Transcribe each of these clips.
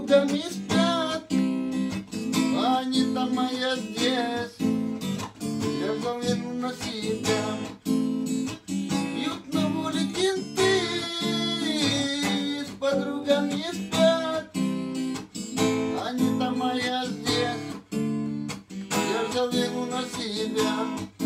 подругами спят, а они-то моя здесь. Я взял вину на себя. Пьют на воле кенты, с подругами спят, они-то моя здесь. Я взял вину на себя.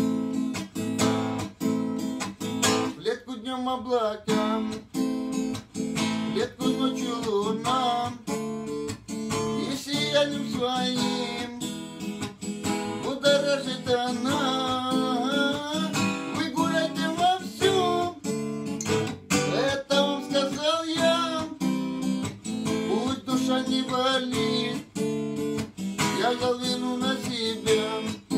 В клетку днем облакам, в клетку ночью луна, и сиянием своим будоражит она. Вы гуляйте вовсю, это вам сказал я, пусть душа не болит, я взял вину на себя.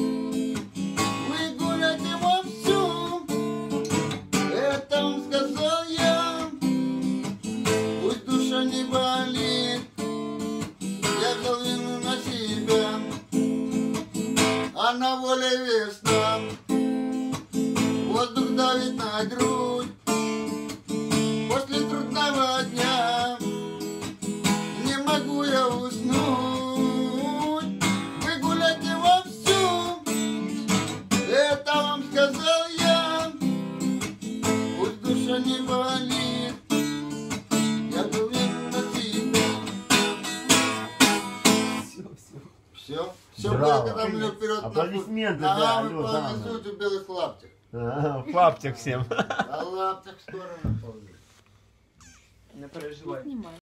Вы гуляйте вовсю, это вам сказал я, пусть душа не болит, я взял вину на себя. А на воле весна, воздух давит на грудь. После трудного дня не могу я уснуть. Вы гуляйте вовсю, это вам сказал я, пусть душа не болит, я был вину на себя. Все? Все было, когда мы вперед Аплодисменты, на да, мы полнесут в белых лаптях. В лаптях всем. А лаптях в сторону ползут. Не переживай.